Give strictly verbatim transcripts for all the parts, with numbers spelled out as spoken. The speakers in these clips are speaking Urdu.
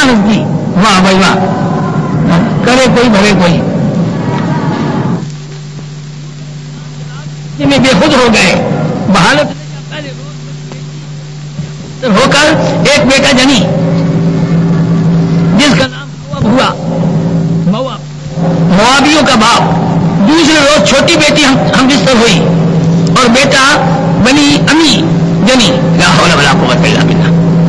لعنت کی. واہ بھائی واہ, کرے کوئی بھرے کوئی. میں بے خود ہو گئے. بحالت ہو کر ایک بیٹا جنی جس کا نام مواب ہوا, مواب موابیوں کا باپ. دوسرے روز چھوٹی بیٹی ہم بستر ہوئی اور بیٹا بنی امی جنی. لا حول ولا قوت الا باللہ.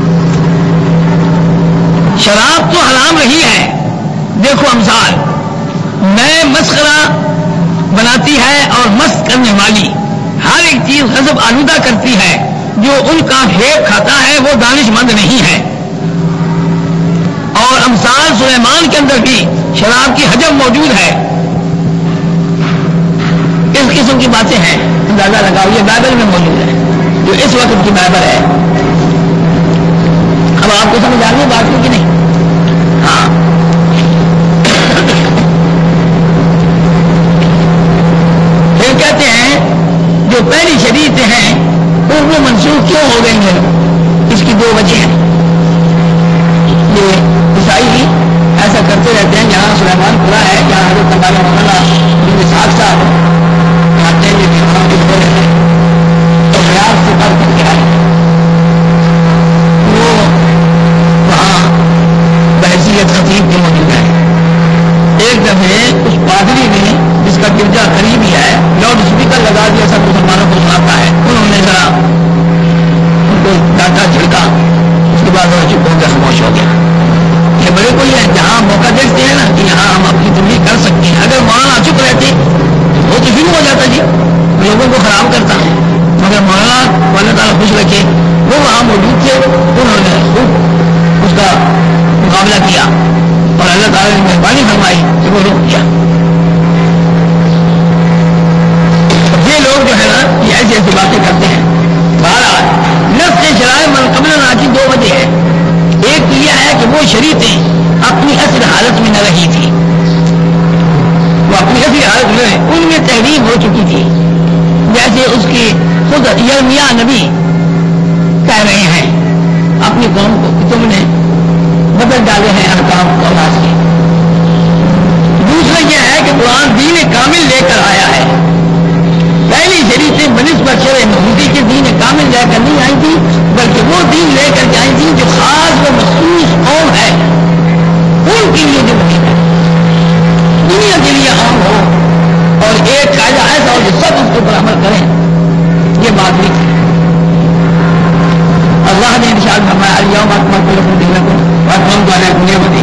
شراب تو حرام رہی ہے. دیکھو امثال, میں مسخرہ بناتی ہے اور مست کرنے والی ہر ایک چیز غضب آلودہ کرتی ہے. جو ان کا ہیب کھاتا ہے وہ دانش مند نہیں ہے. اور امثال سلیمان کے اندر بھی شراب کی حجم موجود ہے. اس قسم کی باتیں ہیں, اندازہ لگاؤ. یہ بائبل میں موجود ہے, جو اس وقت کی بائبل ہے. اب آپ کو سمجھ آ رہی ہے بات کو کہ نہیں؟ ہاں. پھر کہتے ہیں جو پہلی شریعتیں ہیں وہ منسوخ کیوں ہو گئی ہیں؟ اس کی دو وجہ ہیں. یہ عیسائی ایسا کرتے رہتے ہیں. جہاں سلیمان پورا ہے, جہاں حضرت مولانا مولانا صاحب صاحب آتے ہیں کہ وہاں کے بولے ہیں تو ریاض سے پڑھ کر کے آئے. وہ وہاں بحیثیت خطیب کے موجود ہے. ایک دفعہ اس پادری نے, جس کا گرجا قریب ہی ہے, لاؤڈ اسپیکر لگا دیا, سب مسلمانوں کو سناتا ہے. انہوں نے ذرا ان کو ڈانٹا جھڑکا, اس کے بعد وہ چپ ہو کے خاموش ہو گیا. یہ بڑے کوئی ہے جہاں موقع دیکھتے ہیں نا کہ یہاں ہم اپنی تبلیغ کر سکتے ہیں. اگر مولانا چپ رہتے وہ تو شروع ہو جاتا جی, لوگوں کو خراب کرتا ہے. مگر مولانا کو اللہ تعالیٰ خوش رکھے, وہ وہاں موجود تھے. انہوں نے خوب اس کا مقابلہ کیا اور اللہ تعالیٰ نے مہربانی فرمائی کہ وہ رک کیا. یہ لوگ جو ہے نا یہ ایسی ایسی باتیں کرتے ہیں. بہرحال نفس شرائع من قبلنا کی دو وجہ ہے. ایک تو یہ ہے کہ وہ شریعتیں اپنی اصل حالت میں نہ رہی تھی, وہ اپنی اصل حالت میں رہے, ان میں تحریم ہو چکی تھی. جیسے اس کی خود یرمیاء نبی کہہ رہے ہیں اپنی قوم کو کہ تم نے بدل ڈالے ہیں احکام قولاس کے. دوسرا یہ ہے کہ قرآن دین کامل لے کر آیا ہے. پہلی شریعتیں بنسبت شرع محمودی کے دین کامل لے کر نہیں آئی تھی, بلکہ وہ دین لے کر کے آئی تھی جو خاص و مخصوص قوم ہے ان کے لیے جو مہم ہے, دنیا کے لیے عام ہو اور ایک قاعدہ ایسا ہو جو سب اس کے اوپر عمل کریں. یہ بات نہیں تھی. اللہ نے ارشاد فرمایا الیوم اکملت لکم دینکم واتممت علیکم نعمتی.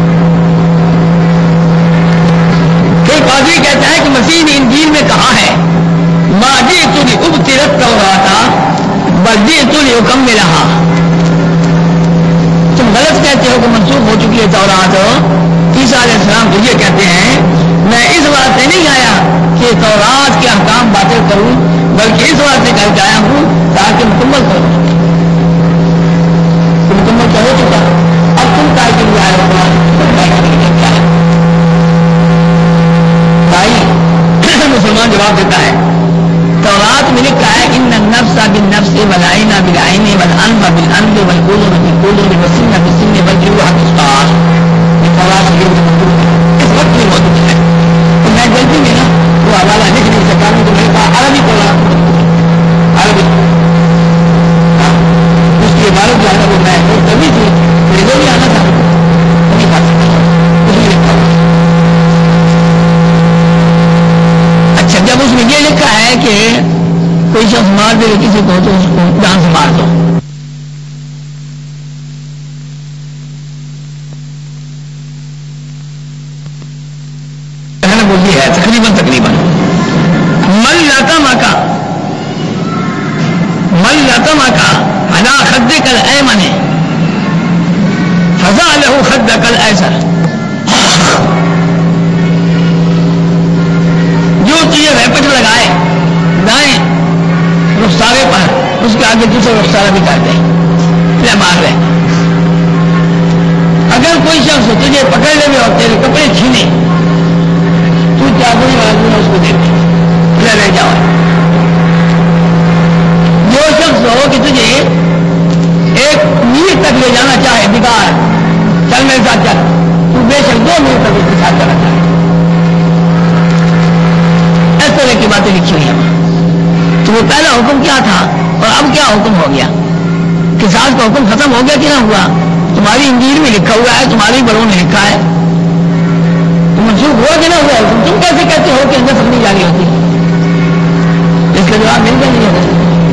پھر قاضی کہتا ہے کہ مسیح نے انجیل میں کہا ہے ما جئت لأبطل التوراۃ بل جئت لأکملھا. تم غلط کہتے ہو کہ منسوخ ہو چکی ہے تورات. عیسیٰ علیہ السلام تو یہ کہتے ہیں میں اس بات سے نہیں آیا کہ تورات کے احکام باطل کروں, بلکہ اس بات سے کر کے آیا ہوں تاکہ مکمل کروں. تو مکمل تو ہو چکا, اب تم کائے کے لیے آئے ہو کیا ہے بھائی؟ مسلمان جواب دیتا ہے تورات میں لکھا ہے ان النفس بالنفس والعین بالعین والانف بالانف والقلب بالقلب والسن بالسن والجروح قصاص. یہ تورات میں اس وقت میں موجود ہے. تو میں جلدی میں نا وہ حوالہ لکھ نہیں سکا ہوں, تو میں نے کہا عربی پڑھا, عربی اس کی عبارت جو ہے نا وہ میں بہت کمی تھی, میرے بھی آنا تھا نہیں کھا سکتا, اس میں لکھا ہوا. اچھا, جب اس میں یہ لکھا ہے کہ کوئی شخص مار دے کسی کو تو اس کو جان سے مار دو. بولی ہے تقریباً تقریباً من لطم کا من لطم کا علی خدک الایمن فضا له خدک الایسر. جو تجھے ریپٹ لگائے دائیں رخسارے پر, اس کے آگے دوسرا رخسارہ بھی کر دے, لے مار رہے. اگر کوئی شخص تجھے پکڑ لے اور تیرے کپڑے چھینے تو کیا کوئی آدمی اس کو دیتے لے لے جاؤ. جو شخص ہو کہ تجھے ایک میل تک لے جانا چاہے, بگاڑ چل جہاد کرنا چاہے. اس طرح کی باتیں لکھی ہوئی ہیں. تو وہ پہلا حکم کیا تھا اور اب کیا حکم ہو گیا؟ قصاص کا حکم ختم ہو گیا کہ نہ ہوا؟ تمہاری انجیل میں لکھا ہوا ہے، تمہاری بڑوں نے لکھا ہے، تو منسوخ ہوا کہ نہ ہوا حکم؟ تم کیسے کہتے ہو کہ اندر سمجھی جاری ہوتی؟ اس کا جواب مل گیا نہیں ہوگا.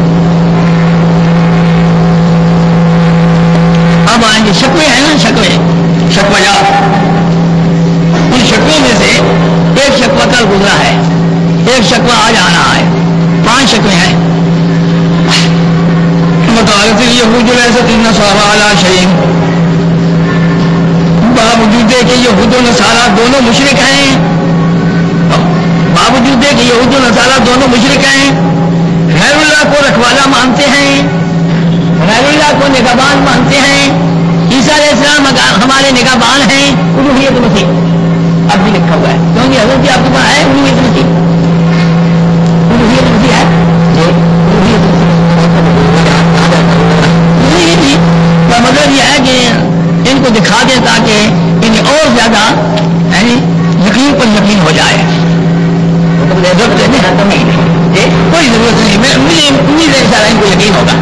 اب آئیں گے شکوے ہیں نا، شکوے شکویات. ان شکووں میں سے ایک شکوہ کل گزرا ہے، ایک شکوہ آج آ رہا ہے. پانچ شکوے ہیں. مطالعہ یہود لیست النصارى علی شیء، باوجود کہ یہود و نصارہ دونوں مشرک ہیں، باوجود کہ یہود و نصارہ دونوں مشرک ہیں، غیر اللہ کو رکھوالا مانتے ہیں، غیر اللہ کو نگہبان مانتے ہیں. عیسیٰ علیہ السلام ہمارے نگہبان ہیں. الوہیت مسیح اب بھی لکھا ہوا ہے، کیونکہ حضرت آپ کے پاس ہے الوہیت مسیح. الوہیت مسیح ہے جی، الوہیت مسیح. کا مطلب یہ ہے کہ ان کو دکھا دیں تاکہ انہیں اور زیادہ یعنی یقین پر یقین ہو جائے. کوئی ضرورت نہیں، مجھے امید ہے انشاءاللہ ان کو یقین ہوگا.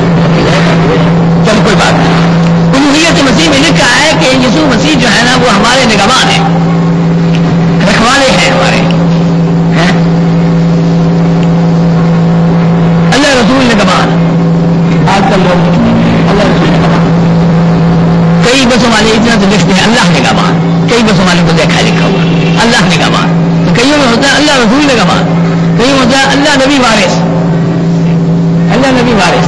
چل کوئی بات نہیں. الوہیت مسیح میں لکھا ہے کہ یسوع مسیح جو ہے نا وہ ہمارے نگہبان ہیں، رکھوالے ہیں ہمارے. اللہ رسول نگہبان. آج کل لوگ اللہ رسول نگہبان، کئی بسوں والے اتنا تو لکھتے ہیں اللہ نگہبان، کئی بسوں والے کو دیکھا لکھا ہوا اللہ نگہبان. تو کئیوں میں ہوتا ہے اللہ رسول نگہبان، کئیوں میں ہوتا ہے اللہ نبی وارث، اللہ نبی وارث.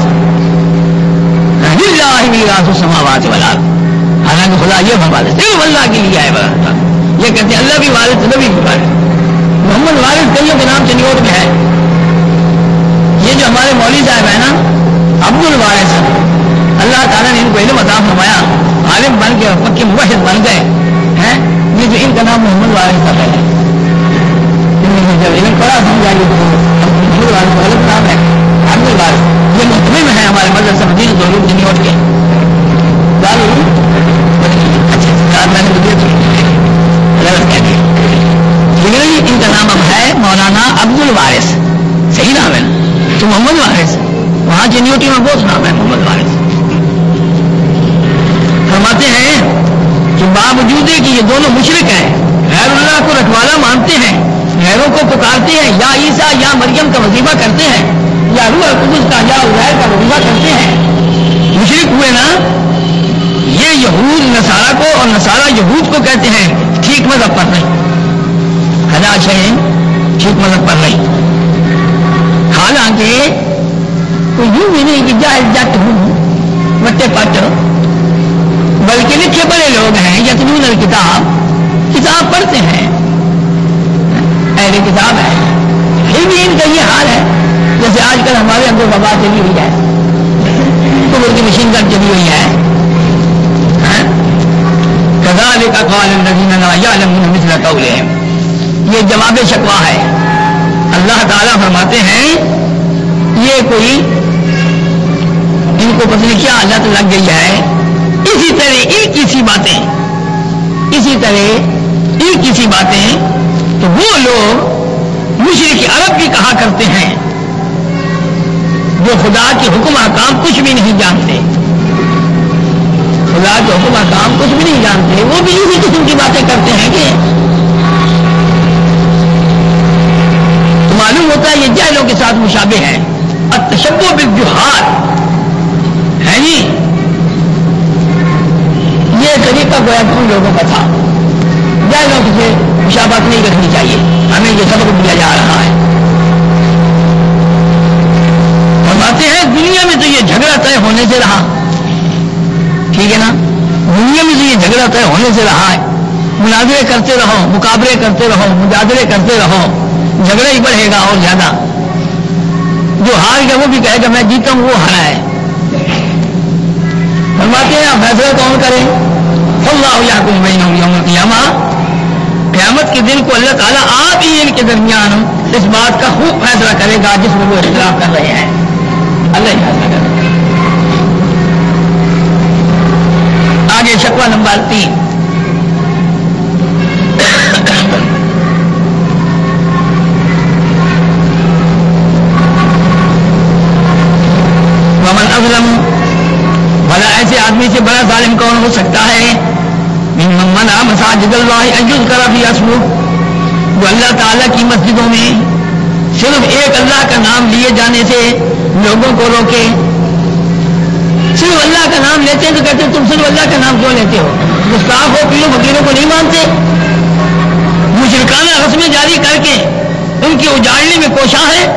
للہ میراث السماوات والارض، حالانکہ خدا یہ فرماتا ہے صرف اللہ کے لیے ہے. یہ کہتے ہیں اللہ بھی وارث نبی بھی وارث. محمد وارث کئیوں کے نام چنیوٹ میں ہے. یہ جو ہمارے مولوی صاحب ہیں نا عبد الوارث، اللہ تعالیٰ نے ان کو علم عطا فرمایا، عالم بن کے پکے موحد بن گئے ہیں. یہ جو ان کا نام محمد وارث تھا پہلے، جب علم پڑھا سمجھا یہ محمد وارث غلط نام ہے. عبد الوارث یہ محتمم ہے ہمارے مدرسہ مدینہ علوم چنیوٹ کے. میں نے لیکن ان کا نام اب ہے مولانا عبد الوارث. صحیح نام ہے تو محمد وارث. وہاں چنیوٹی میں بہت نام ہے محمد وارث. فرماتے ہیں کہ باوجود کہ یہ دونوں مشرک ہیں، غیر اللہ کو رکھوالا مانتے ہیں، غیروں کو پکارتے ہیں، یا عیسیٰ یا مریم کا وظیفہ کرتے ہیں، یا روح القدس کا یا عزیر کا وظیفہ کرتے ہیں. مشرک ہوئے نا. یہ یہود نصارہ کو اور نصارہ یہود کو کہتے ہیں ٹھیک مذہب پر نہیں، خدا شہین ٹھیک مذہب پر نہیں. حالانکہ کوئی یوں بھی نہیں کہ جاہل جٹ ہوں وٹے پٹ، بلکہ لکھے بڑے لوگ ہیں. یتلون الکتاب، کتاب پڑھتے ہیں، اہل کتاب ہے. پھر بھی ان کا یہ حال ہے جیسے آج کل ہمارے اندر وبا چلی ہوئی ہے، کفر کی مشین گن چلی ہوئی ہے. کذالک قال الذین لا یعلمون مثل قولہم. یہ جواب شکوہ ہے. اللہ تعالیٰ فرماتے ہیں یہ کوئی ان کو پتہ نہیں کیا لت لگ گئی ہے. اسی طرح ان کی سی باتیں، اسی طرح ان کی سی باتیں تو وہ لوگ مشرک عرب بھی کہا کرتے ہیں جو خدا کے حکم احکام کچھ بھی نہیں جانتے. خدا کے حکم احکام کچھ بھی نہیں جانتے، وہ بھی اسی قسم کی باتیں کرتے ہیں. کہ تو معلوم ہوتا ہے یہ جاہلوں کے ساتھ مشابہ ہے. التشبہ بالجہال ہے جی. یہ طریقہ گویا ان لوگوں کا تھا. جاہلوں سے مشابہت نہیں رکھنی چاہیے. ہمیں یہ سبق دیا جا رہا ہے. فرماتے ہیں دنیا میں تو یہ جھگڑا طے ہونے سے رہا، ٹھیک ہے نا. دنیا میں تو یہ جھگڑا طے ہونے سے رہا ہے. مناظرے کرتے رہو، مقابلے کرتے رہو، مجادلے کرتے رہو، جھگڑا ہی بڑھے گا اور زیادہ. جو ہار گیا وہ بھی کہے گا میں جیتا ہوں، وہ ہارا ہے. فرماتے ہیں فیصلہ کون کرے؟ اللہ یحکم بینہم یوم القیامہ. قیامت کے دن کو اللہ تعالیٰ آپ ہی ان کے درمیان اس بات کا خوب فیصلہ کرے گا جس میں وہ اختلاف کر رہے ہیں. اللہ ہی فیصلہ کرے گا. آگے شکوہ نمبر تین. ومن اظلم، بھلا ایسے آدمی سے بڑا ظالم کون ہو سکتا ہے؟ ممن منع مساجد اللہ ان یذکر فیہا اسمہ، جو اللہ تعالیٰ کی مسجدوں میں صرف ایک اللہ کا نام لیے جانے سے لوگوں کو روکے. صرف اللہ کا نام لیتے ہیں تو کہتے ہیں تم صرف اللہ کا نام کیوں لیتے ہو؟ گستاخ ہو، پیروں فقیروں کو نہیں مانتے. مشرکانہ رسمیں جاری کر کے ان کی اجاڑنے میں کوشاں ہے.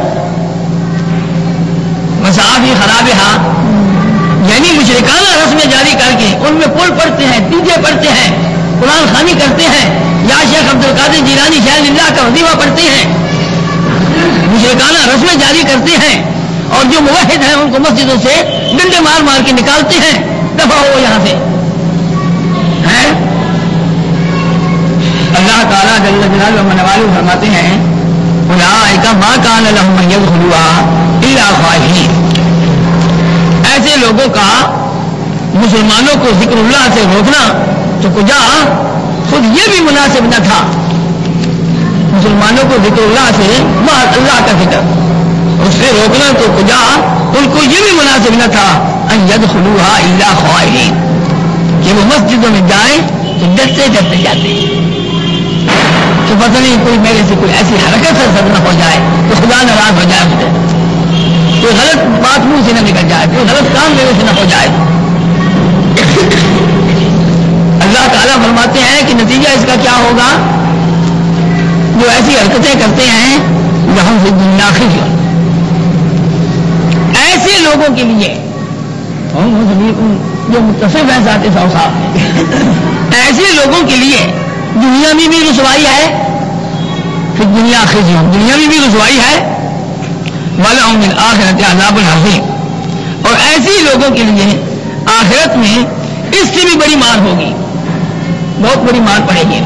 مصاحف خرابہا، یعنی مشرکانہ رسمیں جاری کر کے ان میں پل پڑھتے ہیں، ڈیجے پڑھتے ہیں، قرآن خوانی کرتے ہیں، یا شیخ عبد القادر جیلانی شاہ اللہ کا وظیفہ پڑھتے ہیں، مشرکانہ رسمیں جاری کرتے ہیں، اور جو موحد ہیں ان کو مسجدوں سے ڈنڈے مار مار کے نکالتے ہیں، دفع ہو یہاں سے. اللہ تعالیٰ جل جلالہ و منوالہ فرماتے ہیں اولئک ما کان لهم ان يدخلوها الا خائفین. ایسے لوگوں کا مسلمانوں کو ذکر اللہ سے روکنا تو کجا خود یہ بھی مناسب نہ تھا. مسلمانوں کو ذکر اللہ سے محض اللہ کا ذکر اس سے روکنا تو کجا ان کو یہ بھی مناسب نہ تھا ان يدخلوها الا خائفین، کہ وہ مسجدوں میں جائیں تو ڈرتے ڈرتے جاتے کہ پتہ نہیں کوئی میرے سے کوئی ایسی حرکت سے سر نہ ہو جائے تو خدا ناراض ہو جائے، مجھے کوئی غلط بات منہ سے نہ نکل جائے، کوئی غلط کام میرے سے نہ ہو جائے. اللہ تعالیٰ فرماتے ہیں کہ نتیجہ اس کا کیا ہوگا؟ جو ایسی حرکتیں کرتے ہیں یہاں سے دنیا خزی، ایسے لوگوں کے لیے جو متصف ہیں ذات صاحب، ایسے لوگوں کے لیے دنیا میں بھی رسوائی ہے، پھر دنیا خزی، دنیا میں بھی رسوائی ہے، وَلَهُمْ فِي الْآخِرَةِ عَذَابٌ عَظِيمٌ، اور ایسے لوگوں کے لیے آخرت میں اس سے بھی بڑی مار ہوگی، بہت بڑی مار پڑے گی.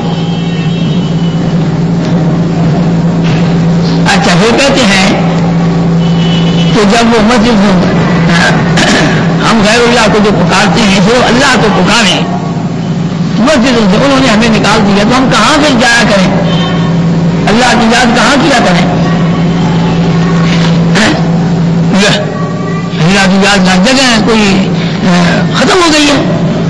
اچھا وہ کہتے ہیں کہ جب وہ مسجد ہم غیر اللہ کو جو پکارتے ہیں صرف اللہ کو پکاریں، مسجد سے انہوں نے ہمیں نکال دیا تو ہم کہاں پھر جایا کریں؟ اللہ کی یاد کہاں کیا کریں؟ اللہ کی یاد ہر جگہ ہے، کوئی ختم ہو گئی ہے.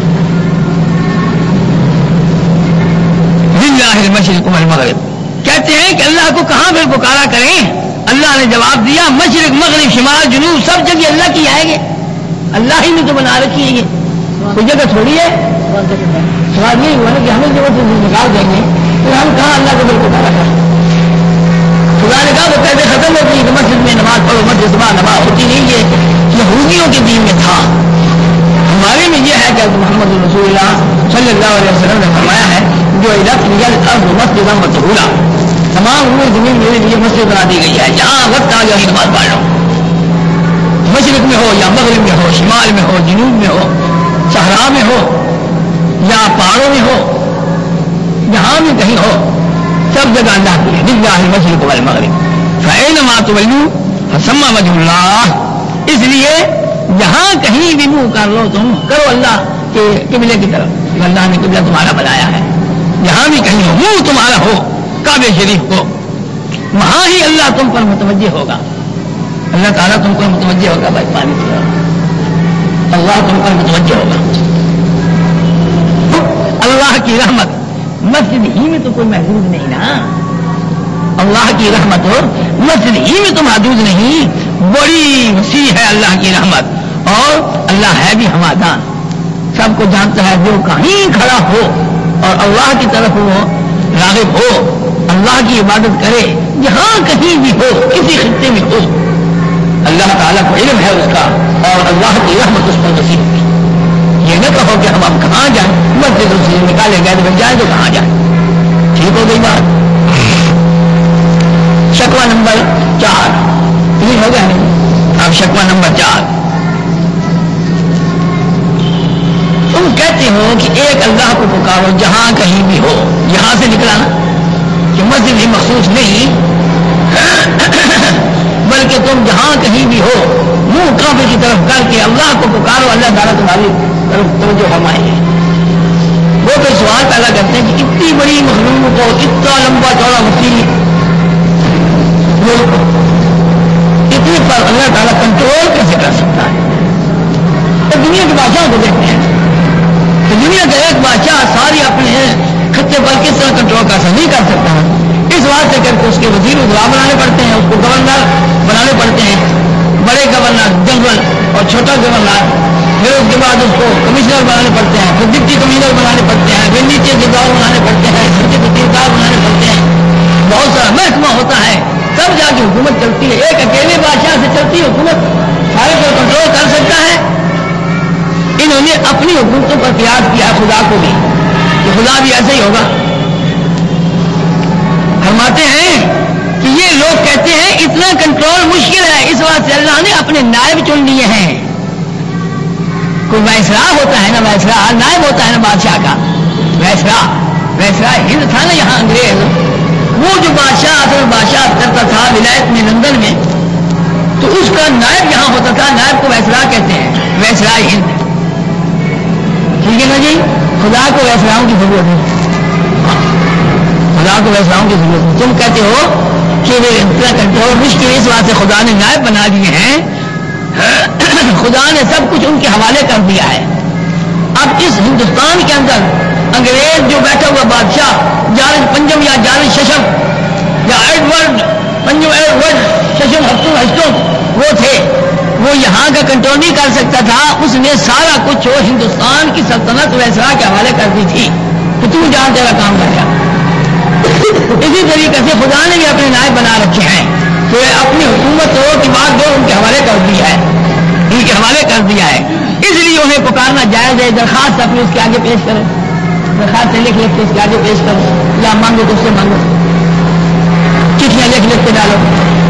للہ المشرق والمغرب، کہتے ہیں کہ اللہ کو کہاں پھر پکارا کریں؟ اللہ نے جواب دیا مشرق مغرب شمال جنوب سب جگہ اللہ کی آئے گے، اللہ ہی نے تو بنا رکھی ہے، کوئی جگہ تھوڑی ہے. سوال یہ ہوا نا کہ ہمیں جب سے نکال دیں گے تو ہم کہاں اللہ کو پھر پکارا کریں؟ خدا نے کہا وہ پہلے ختم ہوتی ہے کہ مسجد میں نماز پڑھو، مسجد صبح نماز ہوتی نہیں، یہ یہودیوں کے دین میں تھا. ہمارے میں یہ ہے کہ محمد رسول اللہ صلی اللہ علیہ وسلم نے فرمایا ہے جو مسجد مطہورا، تمام روئے زمین میرے لیے مسجد بنا دی گئی ہے، جہاں وقت آ جائے نماز پڑھ لو، مشرق میں ہو یا مغرب میں ہو، شمال میں ہو، جنوب میں ہو، صحرا میں ہو یا پہاڑوں میں ہو، جہاں بھی کہیں ہو، سب جگہ اللہ کی ہے. للہ المشرق والمغرب فأینما تولوا فثم وجہ اللہ، اس لیے جہاں کہیں بھی منہ کر لو تم کرو اللہ کے قبلے کی طرف، اللہ نے قبلہ تمہارا بنایا ہے. جہاں بھی کہیں ہو منہ تمہارا ہو کعبہ شریف کو، وہاں ہی اللہ تم پر متوجہ ہوگا. اللہ تعالیٰ تم پر متوجہ ہوگا، بھائی پانی کی طرف اللہ تم پر متوجہ ہوگا. اللہ کی رحمت مسجد ہی میں تو کوئی محدود نہیں نا، اللہ کی رحمت ہو مسجد ہی میں تو محدود نہیں، بڑی وسیع ہے اللہ کی رحمت، اور اللہ ہے بھی ہمادان، سب کو جانتا ہے. جو کہیں کھڑا ہو اور اللہ کی طرف وہ راغب ہو، اللہ کی عبادت کرے، جہاں کہیں بھی ہو، کسی خطے میں ہو، اللہ تعالیٰ کو علم ہے اس کا، اور اللہ کی رحمت اس پر وسیع ہوگی. یہ نہ کہو کہ ہم اب کہاں جائیں، مسجد سے نکالے گئے تو جائیں تو کہاں جائیں. ٹھیک ہو گئی بات. شکوہ نمبر چار کلیئر ہو گیا نہیں؟ اب شکوہ نمبر چار، تم کہتے ہو کہ ایک اللہ کو پکارو جہاں کہیں بھی ہو، یہاں سے نکلا نا کہ مسجد ہی مخصوص نہیں، بلکہ تم جہاں کہیں بھی ہو منہ کعبے کی طرف کر کے اللہ کو پکارو، اللہ تعالیٰ تمہاری طرف توجہ فرمائے گے. وہ پھر سوال پیدا کرتے ہیں کہ اتنی بڑی مخلوق کو، اتنا لمبا چوڑا وسیع ملک اتنے پر اللہ تعالیٰ کنٹرول کیسے کر سکتا ہے؟ تو دنیا کے بادشاہوں کو دیکھتے ہیں تو دنیا کا ایک بادشاہ ساری اپنے خطے پر کس طرح کنٹرول کر سکتا نہیں کر سکتا ہے. اس واسطے کر کے اس کے وزیر وزراء بنانے پڑتے ہیں, اس کو گورنر بنانے پڑتے ہیں, بڑے گورنر جنرل اور چھوٹا گورنر, پھر اس کے بعد اس کو کمشنر بنانے پڑتے ہیں, پھر ڈپٹی کمشنر بنانے پڑتے ہیں, پھر نیچے جگاؤ بنانے پڑتے ہیں, نیچے تحصیلدار بنانے پڑتے ہیں, بہت سارا محکمہ ہوتا ہے, تب جا کے حکومت چلتی ہے. ایک اکیلے بادشاہ سے چلتی ہے حکومت, سارے کو کنٹرول کر سکتا ہے. انہوں نے اپنی حکومتوں پر قیاس کیا ہے خدا کو بھی, کہ خدا بھی ایسا ہی ہوگا. فرماتے ہیں کہ یہ لوگ کہتے ہیں اتنا کنٹرول مشکل ہے, اس واسطے اللہ نے اپنے نائب چن لیے ہیں. کوئی وائسرا ہوتا ہے نا, وائسرا نائب ہوتا ہے نا بادشاہ کا, وائسرا وائسرا ہند تھا نا یہاں انگریز, وہ جو بادشاہ اصل بادشاہ کرتا تھا ولایت میں لندن میں, تو اس کا نائب یہاں ہوتا تھا, نائب کو وائسرا کہتے ہیں, وائسرا ہند. ٹھیک ہے نا جی, خدا کو وائسراؤں کی ضرورت ہے, خدا کو وائسراؤں کی ضرورت ہے. تم کہتے ہو کہ وہ اتنا کنٹرول مشکل, اس واسطے خدا نے نائب بنا دیے ہیں, خدا نے سب کچھ ان کے حوالے کر دیا ہے. اب اس ہندوستان کے اندر انگریز جو بیٹھا ہوا بادشاہ جارج پنجم یا جارج ششم یا ایڈورڈ پنجم ایڈورڈ ششم ہفتوں ہفتوں وہ تھے, وہ یہاں کا کنٹرول نہیں کر سکتا تھا. اس نے سارا کچھ وہ ہندوستان کی سلطنت ویسرا کے حوالے کر دی تھی کہ تو جان تیرا کام کر گیا. اسی طریقے سے خدا نے بھی اپنے نائب بنا رکھے ہیں, تو اپنی حکومت کی بات جو ان کے حوالے کر دیا ہے, ان کے حوالے کر دیا ہے. اس لیے انہیں پکارنا جائز ہے. درخواست اپنی اس کے آگے پیش کریں, درخواست لکھ لکھ کے اس کے آگے پیش کرو, یا مانگو تو اس سے مانگو, چٹھیاں لکھ لکھ کے ڈالو.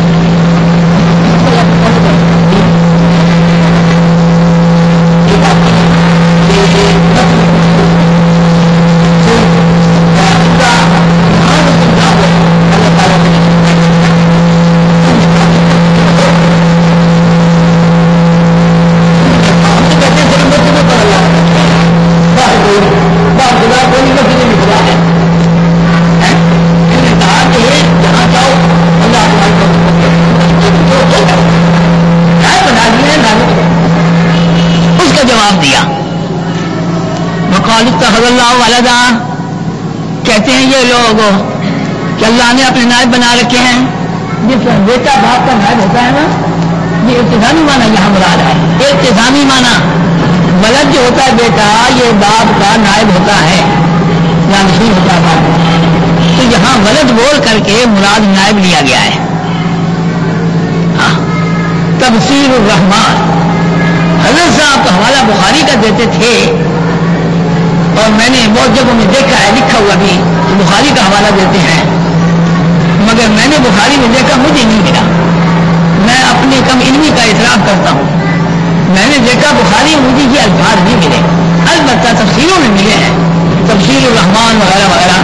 اللہ والدہ کہتے ہیں یہ لوگ کہ اللہ نے اپنے نائب بنا رکھے ہیں. جس کا بیٹا باپ کا نائب ہوتا ہے نا, یہ التزامی معنی یہاں مراد ہے. التزامی معنی ولد جو ہوتا ہے بیٹا, یہ باپ کا نائب ہوتا ہے, جانشین ہوتا ہے باپ. تو یہاں ولد بول کر کے مراد نائب لیا گیا ہے. ہاں, تفسیر الرحمان حضرت صاحب کا حوالہ بخاری کا دیتے تھے, اور میں نے بہت جگہوں میں دیکھا ہے لکھا ہوا بھی کہ بخاری کا حوالہ دیتے ہیں, مگر میں نے بخاری میں دیکھا مجھے نہیں ملا. میں اپنے کم علمی کا اعتراف کرتا ہوں, میں نے دیکھا بخاری میں مجھے یہ الفاظ نہیں ملے, البتہ تفسیروں میں ملے ہیں, تفسیر الرحمان وغیرہ وغیرہ.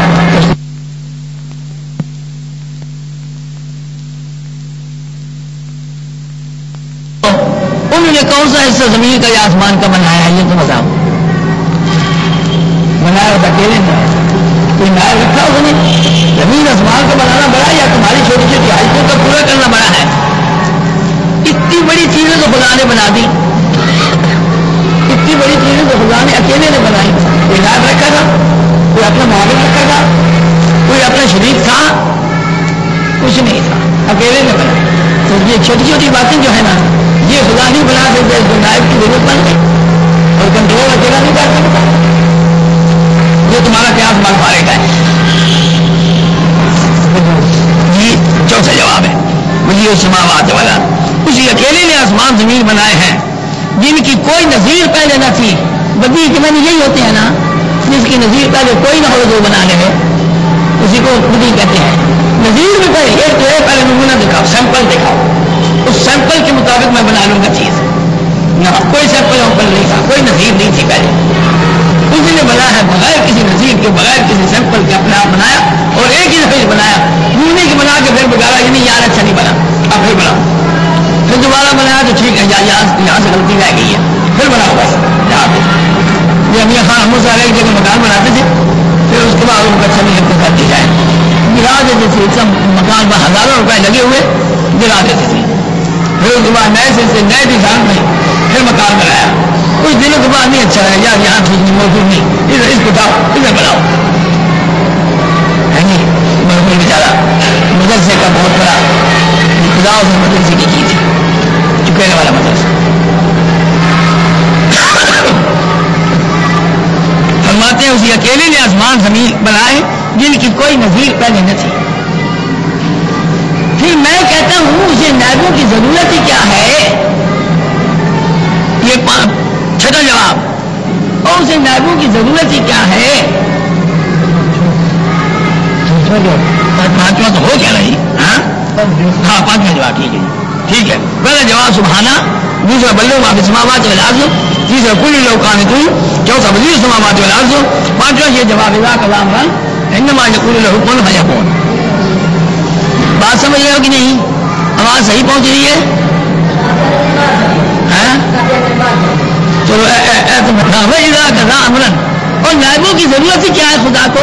انہوں نے کون سا حصہ زمین کا یا آسمان کا بنایا ہے, یہ تو بتاؤ. بنایا ہوتا اکیلے میں, کوئی نائب رکھا اس نے. زمین آسمان کو بنانا بڑا یا تمہاری چھوٹی چھوٹی حاجتوں کا پورا کرنا بڑا ہے. اتنی بڑی چیزیں تو خدا نے بنا دی, اتنی بڑی چیزیں تو خدا نے اکیلے نے بنائی. کوئی نائب رکھا تھا, کوئی اپنا معاون رکھا تھا, کوئی اپنا شریک تھا, کچھ نہیں تھا, اکیلے نے بنائی. تو یہ چھوٹی چھوٹی باتیں جو ہے نا, یہ خدا نہیں بنا سکتے, اس کو نائب کی ضرورت پڑ گئی, اور کنٹرول اکیلا نہیں کر سکتا. یہ تمہارا قیاس مال پارے کا ہے. یہ چوتھا جواب ہے. مجھے سماوات والا, اسی اکیلے نے آسمان زمین بنائے ہیں جن کی کوئی نظیر پہلے نہ تھی. بدی کے میں یہی ہوتے ہیں نا, جس کی نظیر پہلے کوئی نہ ہو جو بنانے میں, اسی کو بدی کہتے ہیں. نظیر بھی پہلے ایک تو ہے, پہلے نمونہ دکھاؤ, سیمپل دکھاؤ, اس سیمپل کے مطابق میں بنا لوں گا چیز. نہ کوئی سیمپل ویمپل نہیں تھا, کوئی نظیر نہیں تھی پہلے. اسی نے بنا ہے بغیر کسی نظیر کے, بغیر کسی سیمپل کے اپنے آپ بنایا, اور ایک ہی دفعہ بنایا. نمونے کے بنا کے پھر بگاڑا کہ نہیں یار اچھا نہیں بنا, اب پھر بنا, پھر دوبارہ بنایا تو ٹھیک ہے, یہاں سے غلطی رہ گئی ہے, پھر بناؤ بس. یہ امیر خان ہم سارے ایک جگہ مکان بناتے تھے, پھر اس کے بعد ان کو اچھا نہیں لگتا کر دی جائے. دیتے تھے، سب مکان پر ہزاروں روپئے لگے ہوئے گرا دیتے تھے. پھر اس کے بعد نئے سے نئے ڈیزائن میں پھر مکان بنایا. کچھ دنوں کے بعد نہیں اچھا ہے یار، یہاں ٹھیک نہیں موجود نہیں، ادھر اس کو اٹھاؤ ادھر بناؤ. ہے نہیں بالکل بیچارہ مدرسے کا بہت بڑا خدا اس نے مدرسے کی کی تھی چکینے والا مدرسہ. فرماتے ہیں اسی اکیلے نے آسمان زمین بنائے جن کی کوئی نظیر پہلے نہ تھی. پھر میں کہتا ہوں اسے نائبوں کی ضرورت ہی کیا ہے؟ یہ چھٹا جواب. اور اسے نائبوں کی ضرورت ہی کیا ہے؟ پانچواں تو ہو کیا رہی؟ ہاں ہاں پانچواں جواب ٹھیک ہے ٹھیک ہے. پہلا جواب سبحانہ، دوسرا بلو معافی سماوات والارض، تیسرا کل لو قانتون، چوتھا بدیع السماوات والارض، پانچواں یہ جواب اذا کلام رن انما یقول له کن فیکون. بات سمجھ رہے ہو کہ نہیں؟ آواز صحیح پہنچ رہی ہے؟ چلو اذا قضا امرا. اور نائبوں کی ضرورت ہی کیا ہے خدا کو؟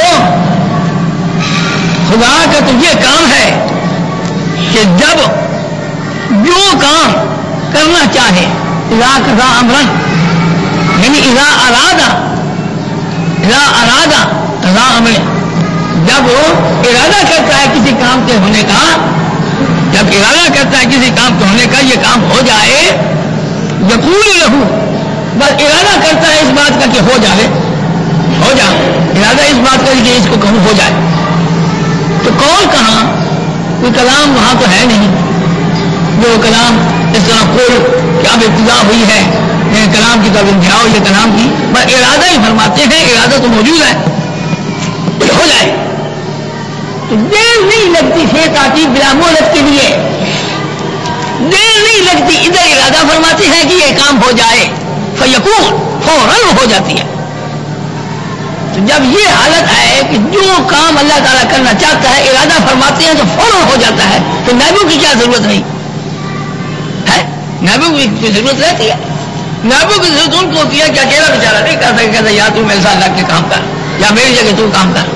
خدا کا تو یہ کام ہے کہ جب جو کام کرنا چاہے اذا قضا امرا، یعنی اذا ارادہ اذا ارادہ قضا امر، جب وہ ارادہ کرتا ہے کسی کام کے ہونے کا، جب ارادہ کرتا ہے کسی کام کے ہونے کا یہ کام ہو جائے، یقول لہو، بس ارادہ کرتا ہے اس بات کا کہ ہو جائے ہو جائے ارادہ اس بات کا کہ اس کو کہوں ہو جائے. تو کون کہاں؟ کوئی کلام وہاں تو ہے نہیں جو کلام اس طرح کوئی کہ اب ابتدا ہوئی ہے کلام کی طرف انتہا ہوئی ہے کلام کی، بس ارادہ ہی فرماتے ہیں، ارادہ تو موجود ہے ہو جائے. تو دیر نہیں لگتی شیخ آتی بلا مہلت کے لیے، دیر نہیں لگتی، ادھر ارادہ فرماتے ہیں کہ یہ کام ہو جائے فیکون، فوراً ہو جاتی ہے. تو جب یہ حالت ہے کہ جو کام اللہ تعالیٰ کرنا چاہتا ہے ارادہ فرماتے ہیں تو فوراً ہو جاتا ہے، تو نائبوں کی کیا ضرورت نہیں ہے؟ نائبوں کی ضرورت رہتی ہے. نائبوں کی ضرورت ان کو ہوتی ہے کہ اکیلا بیچارہ نہیں کر سکے، کہتا یا تو میرے ساتھ لگ کے کام کر یا میری جگہ تو کام کر.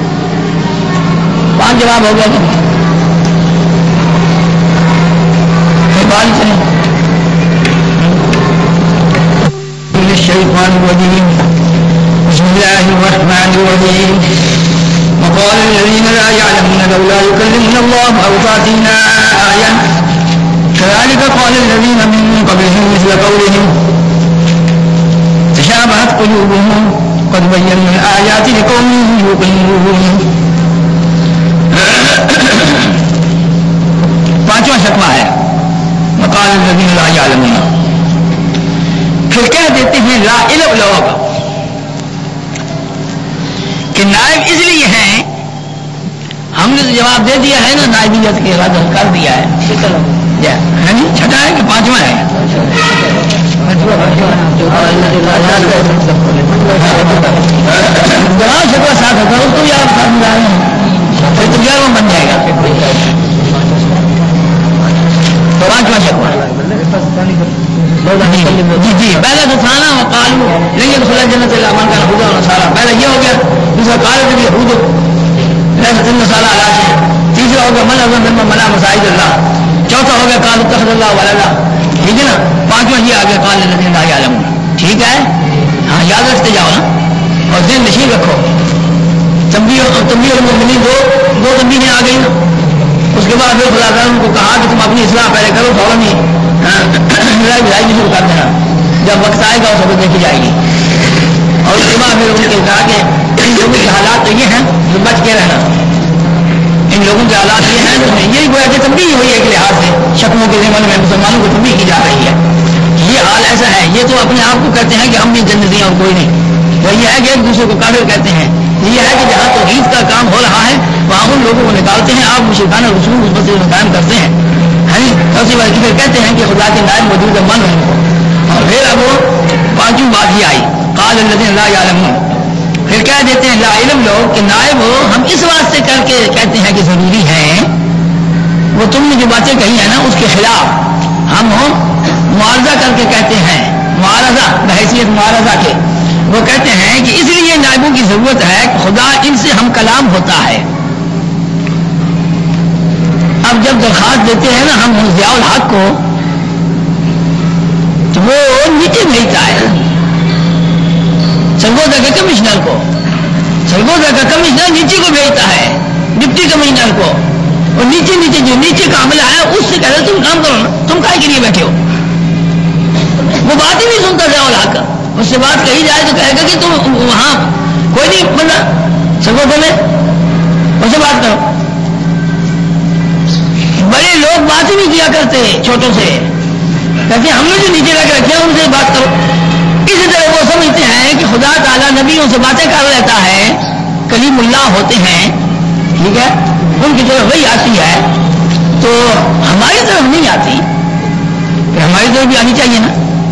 پانچ جواب ہو گیا تو بات چلیں. الشیطان الرجیم بسم اللہ الرحمن الرحیم. وقال الذين لا يعلمون لولا يكلمنا الله أو تأتينا آية كذلك قال الذين من قبلهم مثل قولهم تشابهت قلوبهم قد بينا الآيات لقوم يوقنون. پانچواں شکوہ ہے وقال الذين لا يعلمون. پھر کہہ دیتے ہیں لا علم لوگ کہ نائب اس لیے ہیں، ہم نے تو جواب دے دیا ہے نا، نائبیت کے ارادہ کر دیا ہے. چھٹا ہے کہ پانچواں ہے؟ جواب شکوہ ساتھ ہوتا ہے اس کو یاد سمجھا رہے ہیں پھر تو گیارہواں بن جائے گا. پانچواں شکوہ جی جی پہلا تو تھا نا وقالو لن يدخل الجنة الا من كان هودا ونصارى، پہلا یہ ہو گیا. دوسرا قالت اليهود ليست النصارى على شيء، تیسرا ہو گیا من اظلم ممن منع مساجد اللہ، چوتھا ہو گیا قالوا اتخذ الله ولدا. ٹھیک ہے نا؟ پانچواں یہ آ گیا قال الذين لا يعلمون. ٹھیک ہے ہاں یاد رکھتے جاؤ نا اور ذہن نشین رکھو. تنبیہ اور تنبیہ المؤمنین دو دو تنبیہیں آ گئی نا. اس کے بعد پھر خدا تعالیٰ نے ان کو کہا کہ تم اپنی اصلاح پہلے کرو، فوراً ہی لڑائی بھائی بھی شروع کر دینا، جب وقت آئے گا اس وقت دیکھی جائے گی. اور اس کے بعد پھر ان کے کہا کہ ان لوگوں کے حالات تو یہ ہیں جو بچ کے رہنا، ان لوگوں کے حالات یہ ہیں جو یہی گویا کہ تنبیہ ہوئی ہے ایک لحاظ سے شکموں کے ضمن میں مسلمانوں کو تنبیہ کی جا رہی ہے. یہ حال ایسا ہے، یہ تو اپنے آپ کو کہتے ہیں کہ ہم بھی جنتی ہیں اور کوئی نہیں، وہ یہ ہے کہ ایک دوسرے کو کافر کہتے ہیں. یہ ہے کہ جہاں توحید کا کام ہو رہا ہے وہاں ان لوگوں کو نکالتے ہیں، آپ مشرکانہ رسول اس پر قائم کرتے ہیں. اسی بات پھر کہتے ہیں کہ خدا کے نائب موجود ہے من ہو. اور پھر اب وہ پانچویں بات ہی آئی قال الذين لا يعلمون. پھر کہہ دیتے ہیں لا علم لوگ کہ نائب ہو ہم اس واسطے کر کے کہتے ہیں کہ ضروری ہے، وہ تم نے جو باتیں کہی ہیں نا اس کے خلاف ہم ہو معارضہ کر کے کہتے ہیں، معارضہ بحیثیت معارضہ کے وہ کہتے ہیں کہ اس لیے نائبوں کی ضرورت ہے کہ خدا ان سے ہم کلام ہوتا ہے. درخواست دیتے ہیں نا ہم ضیاء الحق کو تو وہ نیچے بھیجتا ہے سرگودا کے کمشنر کو، سرگودا کا کمشنر نیچے کو بھیجتا ہے ڈپٹی کمشنر کو، اور نیچے نیچے جو نیچے کا عملہ ہے اس سے کہتے تم کام کرو نا، تم کائے کے لیے بیٹھے ہو؟ وہ بات ہی نہیں سنتا ضیاء الحق، اس سے بات کہی جائے تو کہے گا کہ تم وہاں کوئی نہیں بندہ سرگودا میں اسے بات کرو۔ بڑے لوگ بات ہی نہیں کیا کرتے چھوٹوں سے، کہتے ہم نے جو نیچے رکھ رکھے ان سے بات کرو۔ اسی طرح وہ سمجھتے ہیں کہ خدا تعالیٰ نبیوں سے باتیں کر لیتا ہے، کلیم اللہ ہوتے ہیں، ٹھیک ہے، ان کی طرف وہی آتی ہے تو ہماری طرف نہیں آتی، ہماری طرف بھی آنی چاہیے نا۔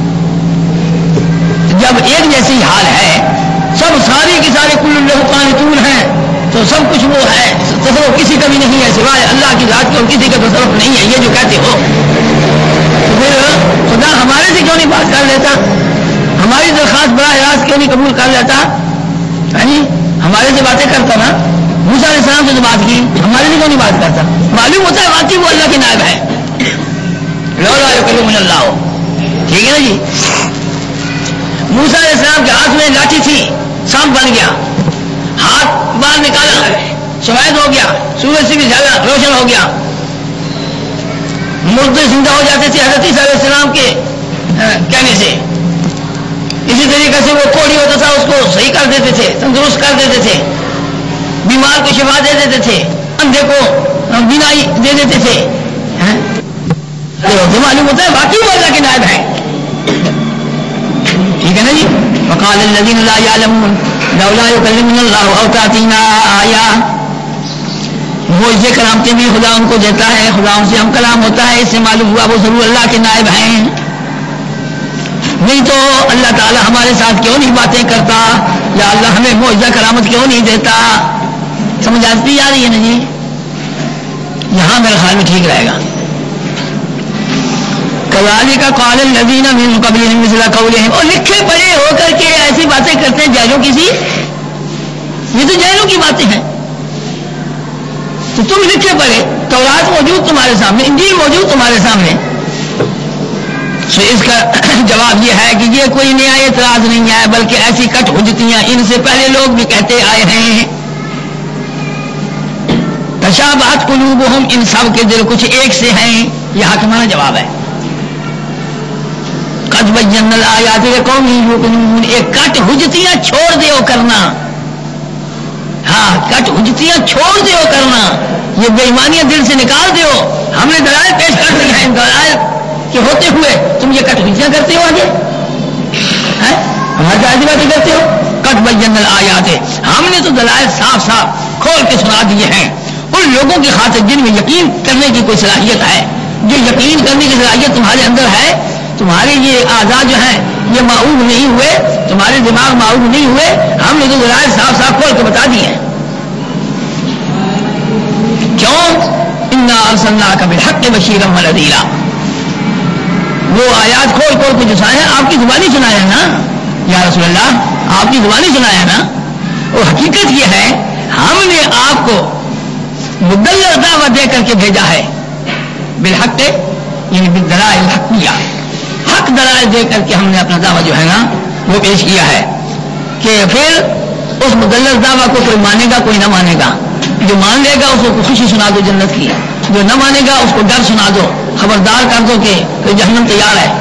جب ایک جیسی حال ہے، سب سارے کے سارے کل اللہ قانتون ہیں تو سب کچھ وہ ہے، تصرف کسی کا بھی نہیں ہے سوائے اللہ کی ذات کے، اور کسی کا تصرف نہیں ہے یہ جو کہتے ہو، تو پھر خدا ہمارے سے کیوں نہیں بات کر لیتا؟ ہماری درخواست براہ راست کیوں نہیں قبول کر لیتا؟ ہمارے سے باتیں کرتا نا، موسیٰ علیہ السلام سے تو بات کی، ہمارے سے کیوں نہیں بات کرتا؟ معلوم ہوتا ہے واقعی وہ اللہ کے نائب ہے، لولا یکلمنا اللہ، ٹھیک ہے نا جی۔ موسیٰ علیہ السلام کے ہاتھ میں لاٹھی تھی، سانپ بن گیا، ہاتھ باہر نکالا، سفید ہو گیا، سورج سے بھی زیادہ روشن ہو گیا، مردے زندہ ہو جاتے تھے حضرت عیسیٰ علیہ السلام کے کہنے سے۔ اسی طریقے سے وہ کوڑی ہوتا تھا اس کو صحیح کر دیتے تھے، تندرست کر دیتے تھے، بیمار کو شفا دے دیتے تھے، اندھے کو بینائی دے دیتے تھے۔ تو معلوم ہوتا ہے واقعی وہ اللہ کے نائب ہیں، ٹھیک ہے نا جی۔ وقال الذین لا یعلمون لولا یکلمنا اللہ او تأتینا آیہ، وہ یہ کرامتیں بھی خدا ان کو دیتا ہے، خدا ان سے ہم کلام ہوتا ہے، اس سے معلوم ہوا وہ ضرور اللہ کے نائب ہیں، نہیں تو اللہ تعالیٰ ہمارے ساتھ کیوں نہیں باتیں کرتا، یا اللہ ہمیں معجزہ کرامت کیوں نہیں دیتا؟ سمجھ آتی آ رہی ہے نا جی؟ یہاں میرے خیال میں ٹھیک رہے گا۔ کذالک قال الذین من قبلہم مثل قولہم، اور لکھے پڑھے ہو کر کے ایسی باتیں کرتے ہیں جاہلوں کی سی، یہ تو جاہلوں کی باتیں ہیں، تو تم لکھے پڑھے، تورات موجود تمہارے سامنے، انجیل موجود تمہارے سامنے، تو اس کا جواب یہ ہے کہ یہ کوئی نیا اعتراض نہیں ہے، بلکہ ایسی کٹ حجتیاں ان سے پہلے لوگ بھی کہتے آئے ہیں۔ تشابہت قلوبہم، ان سب کے دل کچھ ایک سے ہیں، یہ حاکمانہ جواب ہے۔ قد بینا الآیات لقوم یوقنون، ایک کٹ حجتیاں چھوڑ دیو کرنا، ہاں کٹ حجتیاں چھوڑ دیو کرنا، یہ بے ایمانیاں دل سے نکال دیو، ہم نے دلائل پیش کر دی ہیں، دلائل کہ ہوتے ہوئے تم یہ کٹ حجتیاں کرتے ہو، آگے ہمارے ایسی باتیں کرتے ہو۔ قد بینا الآیات، ہم نے تو دلائل صاف صاف کھول کے سنا دیے ہیں ان لوگوں کی خاطر جن میں یقین کرنے کی کوئی صلاحیت ہے، جو یقین کرنے کی صلاحیت تمہارے اندر ہے، تمہارے یہ اعضاء جو ہیں یہ معوب نہیں ہوئے، تمہارے دماغ معوب نہیں ہوئے، ہم نے تو دلائل صاف صاف کھول کے بتا دیے ہیں۔ کیوں؟ انا ارسلناک بالحق بشیرا ونذیرا، وہ آیات کھول کھول کے جو سنائے ہیں آپ کی زبانی سنایا ہے نا یا رسول اللہ، آپ کی زبانی سنایا ہے نا، اور حقیقت یہ ہے ہم نے آپ کو مدلل دعوت دے کر کے بھیجا ہے، بالحق یعنی بالدلائل الحقیہ، حق دلائل دے کر کے ہم نے اپنا دعویٰ جو ہے نا وہ پیش کیا ہے، کہ پھر اس مدلل دعویٰ کو کوئی مانے گا کوئی نہ مانے گا، جو مان لے گا اس کو خوشی سنا دو جنت کی، جو نہ مانے گا اس کو ڈر سنا دو، خبردار کر دو کہ جہنم تیار ہے،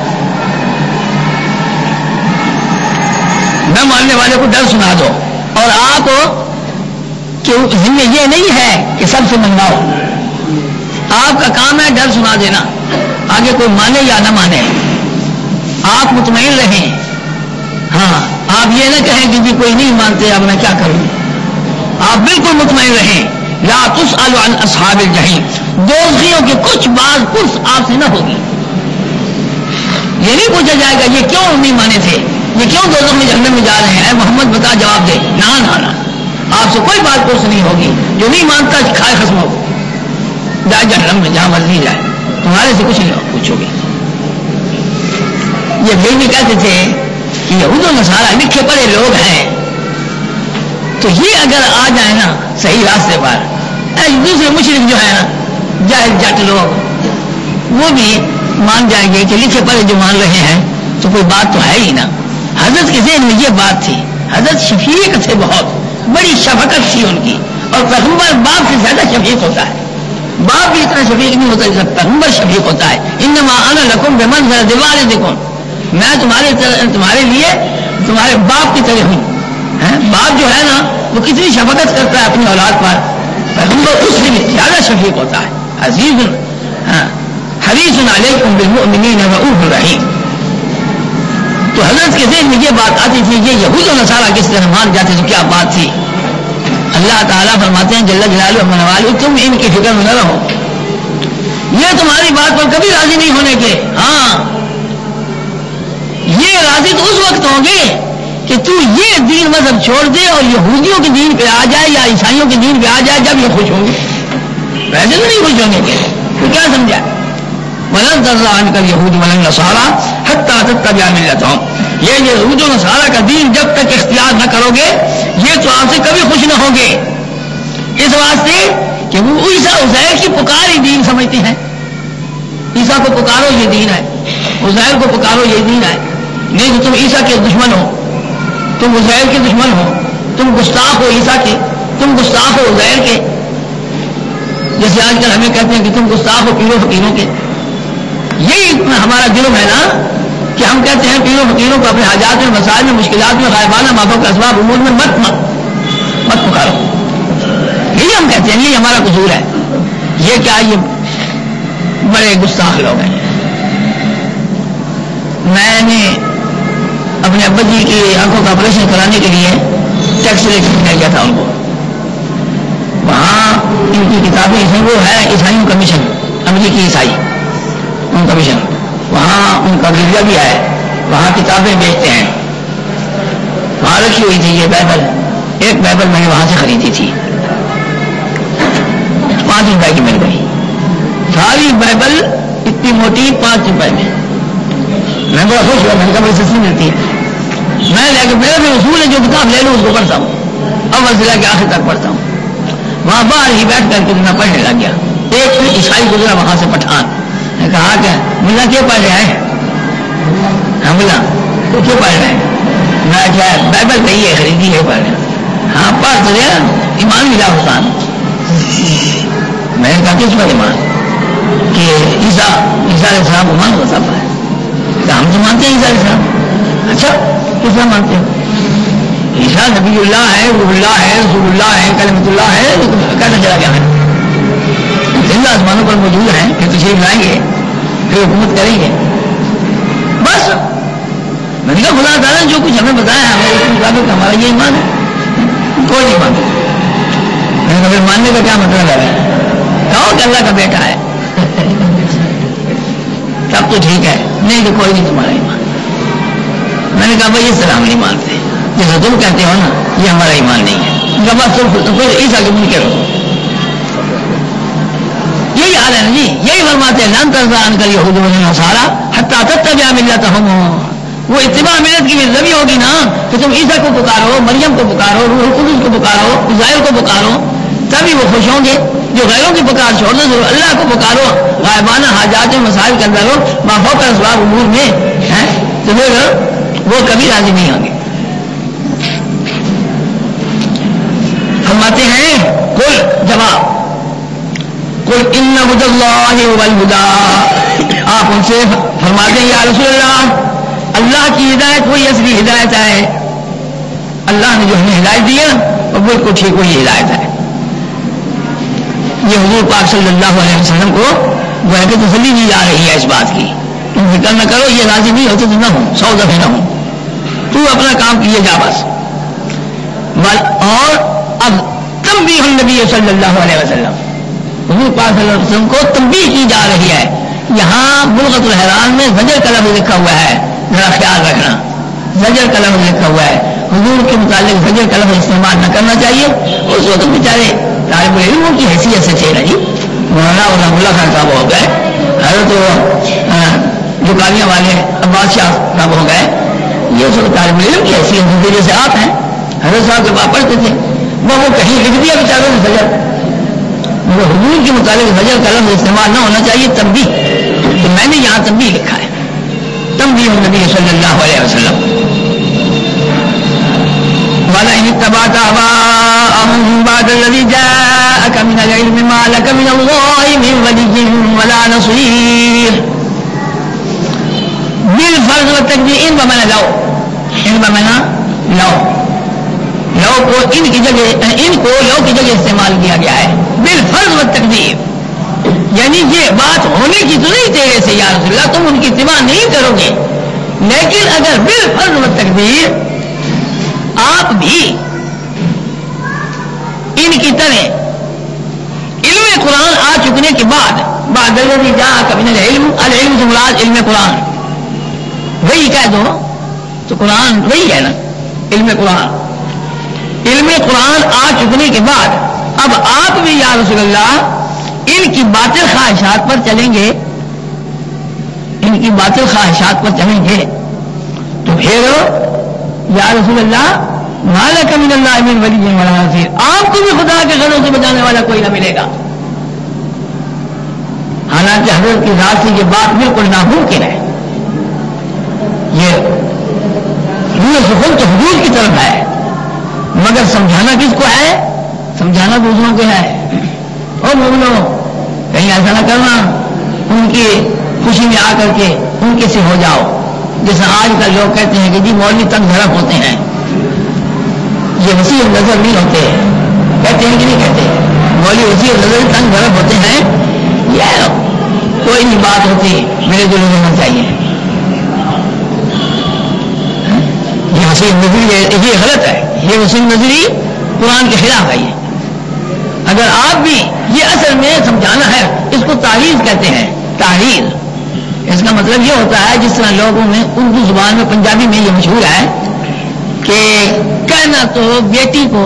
نہ ماننے والے کو ڈر سنا دو، اور آپ کہ ذمہ یہ نہیں ہے کہ سب سے منواؤ، آپ کا کام ہے ڈر سنا دینا، آگے کوئی مانے یا نہ مانے آپ مطمئن رہیں، ہاں آپ یہ نہ کہیں کہ جی کوئی نہیں مانتے اب میں کیا کروں، آپ بالکل مطمئن رہیں۔ لا تسأل عن اصحاب الجحیم، دوزخیوں کی کچھ بات پرس آپ سے نہ ہوگی، یہ نہیں پوچھا جائے گا یہ کیوں نہیں مانے تھے، یہ کیوں دوزخ میں جہنم میں جا رہے ہیں، اے محمد بتا جواب دے، نہ نہ نہ آپ سے کوئی بات پرس نہیں ہوگی، جو نہیں مانتا کھائے خصم ہو جائے جہنم میں جہاں مرضی جائے، تمہارے سے کچھ نہیں پوچھو گے۔ یہ بھی بھی کہتے تھے کہ یہود و نصارہ لکھے پڑھے لوگ ہیں، تو یہ اگر آ جائے نا صحیح راستے پر، دوسرے مشرک جو ہے نا جاہل جٹ لوگ وہ بھی مان جائیں گے کہ لکھے پڑھے جو مان رہے ہیں تو کوئی بات تو ہے ہی نا. حضرت کے ذہن میں یہ بات تھی. حضرت شفیق تھے, بہت بڑی شفقت تھی ان کی, اور پیغمبر باپ سے زیادہ شفیق ہوتا ہے. باپ بھی اتنا شفیق نہیں ہوتا جتنا پیغمبر شفیق ہوتا ہے. انما انا لکم بمنزلۃ والدکم, میں تمہارے تمہارے لیے تمہارے باپ کی طرح ہوں. باپ جو ہے نا وہ کتنی شفقت کرتا ہے اپنی اولاد پر, پیغمبر اس سے بھی زیادہ شفیق ہوتا ہے. عزیز حریص علیکم بالمؤمنین رؤوف رحیم. تو حضرت کے ذہن میں یہ بات آتی تھی, یہ یہود و نصارہ کس طرح مان جاتے تو کیا بات تھی. اللہ تعالیٰ فرماتے ہیں جل جلالہ و منوالہ, تم ان کی فکر میں نہ رہو, یہ تمہاری بات پر کبھی راضی نہیں ہونے کے. ہاں یہ راضی تو اس وقت ہوں گے کہ تو یہ دین مذہب چھوڑ دے اور یہودیوں کے دین پہ آ جائے یا عیسائیوں کے دین پہ آ جائے, جب یہ خوش ہوں گے. ویسے تو نہیں خوش ہونے کے. تو کیا سمجھا, ولن ترضى عنك اليهود ولا النصارى حتى تتبع ملتهم. یہ یہود و نصارہ کا دین جب تک اختیار نہ کرو گے یہ تو آپ سے کبھی خوش نہ ہوں گے. اس واسطے کہ وہ عیسیٰ عزیر کی پکار ہی دین سمجھتے ہیں. عیسیٰ کو پکارو یہ دین ہے, عزیر کو پکارو یہ دین ہے. نہیں تو تم عیسیٰ کے دشمن ہو, تم عزیر کے دشمن ہو, تم گستاخ ہو عیسیٰ کے, تم گستاخ ہو عزیر کے. جیسے آج کل ہمیں کہتے ہیں کہ تم گستاخ ہو پیروں فقیروں کے. یہی ہمارا جرم ہے نا کہ ہم کہتے ہیں پیروں فقیروں کو اپنے حاجات میں, مسائل میں, مشکلات میں, غائبانہ مافوق اسباب امور میں مت مت مت پکارو. یہی ہم کہتے ہیں, یہی ہمارا قصور ہے. یہ کیا, یہ بڑے گستاخ لوگ ہیں. میں نے اپنے ابا جی کی آنکھوں کا آپریشن کرانے کے لیے ٹیکس لے کے گیا تھا ان کو. وہاں ان کی کتابیں ہیں, وہ ہے عیسائیوں کا مشن, امریکی عیسائی ان کا مشن. وہاں ان کا گرجا بھی ہے, وہاں کتابیں بیچتے ہیں. وہاں رکھی ہوئی تھی یہ بائبل, ایک بائبل میں نے وہاں سے خریدی تھی, پانچ روپئے کی مل گئی. ساری بائبل اتنی موٹی, پانچ روپئے میں. میں بڑا خوش ہوا, میں نے کہا بڑی سستی ملتی ہے. میں لے کے میرا بھی اصول ہے جو کتاب لے لوں اس کو پڑھتا ہوں, اول سے لے کے آخر تک پڑھتا ہوں. وہاں باہر ہی بیٹھ کر کے میں پڑھنے لگ گیا. ایک عیسائی گزرا وہاں سے, پٹھان. نے کہا کہ ملا کیوں پڑھ رہے ہیں؟ ہاں ملا تو کیوں پڑھ رہے ہیں؟ میں کیا بائبل کہی ہے خریدی ہے, پڑھ رہے ہیں. ہاں پڑھ تو رہے, ایمان ملا حسان. میں نے کہا کس پر ایمان؟ کہ عیسیٰ عیسیٰ علیہ السلام کو مان ہوتا ہے. ہم تو مانتے ہیں عیسیٰ علیہ السلام. اچھا کس طرح مانتے ہیں؟ عیسیٰ نبی اللہ ہے, روح اللہ ہے, رسول اللہ ہے, کلمۃ اللہ ہے, کیسا چلا گیا ہے؟ زندہ آسمانوں پر موجود ہیں, پھر تشریف لائیں گے, پھر حکومت کریں گے. بس میں نے کہا خدا تعالیٰ نے جو کچھ ہمیں بتایا ہے ہمیں اس کے مطابق ہمارا یہ ایمان ہے, کوئی نہیں مانتا. میں نے کہا پھر ماننے کا کیا مطلب ہے؟ کہو کہ اللہ کا بیٹا ہے تب تو ٹھیک ہے, نہیں تو کوئی نہیں تمہارا ایمان. میں نے کہا بھائی اس طرح ہم نہیں مانتے, جیسا تم کہتے ہو نا یہ ہمارا ایمان نہیں ہے. بس تم پھر عیسیٰ کے منکر ہو. یہی حال ہے نا جی, یہی فرماتے ہیں لن ترضى عنك اليهود ولا النصارى حتى تتبع ملتهم. وہ اتباع ملت کی بھی ہوگی نا کہ تم عیسیٰ کو پکارو, مریم کو پکارو, روح القدس کو پکارو, عزیر کو پکارو, تبھی وہ خوش ہوں گے. جو غیروں کی پکار چھوڑ دو, ضرور اللہ کو پکارو, غائبانہ حاجات میں مسائل کے اندر ہو, مافوق اسباب امور میں ہیں, تو پھر وہ کبھی راضی نہیں ہوں گے. فرماتے ہیں قل, جواب قل ان هدى الله هو الهدى. آپ ان سے فرماتے ہیں یا رسول اللہ, اللہ کی ہدایت وہی اصلی ہدایت ہے. اللہ نے جو ہمیں ہدایت دیا وہ بالکل ٹھیک وہی ہدایت ہے. یہ حضور پاک صلی اللہ علیہ وسلم کو وہ کہ تسلی دی جا رہی ہے اس بات کی, تم فکر نہ کرو, یہ راضی نہیں ہوتے تو نہ ہوں, سو دفعہ نہ ہوں, تو اپنا کام کیے جا بس. اور اب تنبیہ النبی صلی اللہ علیہ وسلم, حضور پاک صلی اللہ علیہ وسلم کو تنبیہ کی جا رہی ہے. یہاں بلغت الحرام میں زجر کا لفظ لکھا ہوا ہے, ذرا خیال رکھنا, زجر کا لفظ لکھا ہوا ہے. حضور کے متعلق زجر کا لفظ استعمال نہ کرنا چاہیے. اس وقت بیچارے طالب علموں کی حیثیت سے تھے نا جی, مولانا اور رحم اللہ خان صاحب ہو گئے, حضرت جو کالیاں والے عباس شاہ صاحب ہو گئے, یہ سب طالب علم کی حیثیت سے جیسے آپ ہیں. حضرت صاحب کے پاس پڑھتے تھے, وہ وہ کہیں لکھ دیا بیچاروں نے زجر, مگر حضور کے متعلق زجر کا لفظ استعمال نہ ہونا چاہیے تنبیہ، تو میں نے یہاں تنبیہ لکھا ہے، تنبیہ النبی صلی اللہ علیہ وسلم. وَلَئِنِ اتَّبَعْتَ أَهْوَاءَهُمْ بَعْدَ الَّذِي جَاءَكَ مِنَ الْعِلْمِ مَا لَكَ مِنَ اللَّهِ مِنْ وَلِيٍّ وَلَا نَصِيرٍ. بالفرض والتقدیر، ان بمانا لو، ان بمانا لو، لو کو ان کی جگہ، ان کو لو کی جگہ استعمال کیا گیا ہے بالفرض والتقدیر، یعنی یہ بات ہونے کی تو نہیں تیرے سے یا رسول اللہ، تم ان کی اتباع نہیں کرو گے، لیکن اگر بالفرض والتقدیر آپ بھی ان کی طرح علم قرآن آ چکنے کے بعد، بعد الذی جاءک من العلم، العلم سے مراد علم قرآن، وہی کہہ دو تو قرآن وہی ہے نا، علم قرآن، علم قرآن آ چکنے کے بعد اب آپ بھی یا رسول اللہ ان کی باطل خواہشات پر چلیں گے، ان کی باطل خواہشات پر چلیں گے، تو پھر یا رسول اللہ ما لک من اللہ من ولی ولا نصیر، آپ کو بھی خدا کے غضب سے بچانے والا کوئی نہ ملے گا. حالانکہ حضرت کی ذات سے یہ بات بالکل ناممکن ہے، یہ روح سخن تو حضور کی طرف ہے، مگر سمجھانا کس کو ہے؟ سمجھانا دوسروں کو ہے. او مومنو کہیں ایسا نہ کرنا ان کی خوشی میں آ کر کے ان کے سے ہو جاؤ، جیسا آج کل لوگ کہتے ہیں کہ جی مولوی تنگ دھڑک ہوتے ہیں، یہ وسیع نظر نہیں ہوتے، کہتے ہیں کہ نہیں کہتے مولوی وسیع نظر تنگ دھڑک ہوتے ہیں، یہ کوئی نہیں بات ہوتی، میرے دل میں ہونا چاہیے. یہ وسیع نظری یہ غلط ہے، یہ وسیع نظری قرآن کے خلاف ہے. یہ اگر آپ بھی یہ اصل میں سمجھانا ہے، اس کو تعریض کہتے ہیں، تعریض. اس کا مطلب یہ ہوتا ہے جس طرح لوگوں میں اردو زبان میں پنجابی میں یہ مشہور ہے کہ کہنا تو بیٹی کو،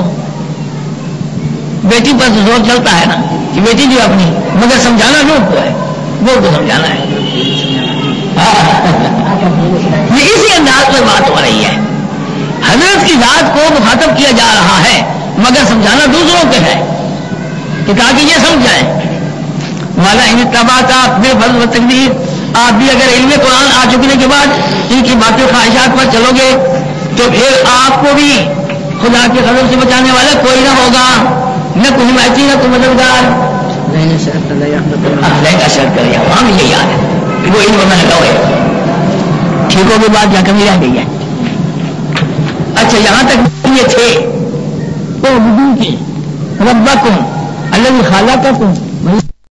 بیٹی پر تو زور چلتا ہے نا کہ بیٹی جو اپنی، مگر سمجھانا لوگ کو ہے، وہ کو سمجھانا ہے. یہ اسی انداز پر بات ہو رہی ہے، حضرت کی ذات کو مخاطب کیا جا رہا ہے مگر سمجھانا دوسروں کے ہے کہ تاکہ یہ سمجھ جائیں. والا ان اتبعت بالفرض والتقدیر، آپ بھی اگر علم قرآن آ چکنے کے بعد ان کی باطل خواہشات پر چلو گے تو پھر آپ کو بھی خدا کے غضب سے بچانے والا کوئی نہ ہوگا، نہ کوئی حمایتی نہ کوئی مددگار. اللہ کا شرط کرے ہم یہ یاد ہے وہ علم میں لگا ہے. ٹھیک ہوگی بات یا کمی رہ گئی ہے؟ اچھا یہاں تک یہ تھے وہ وجود کی ربکم الذی خلقکم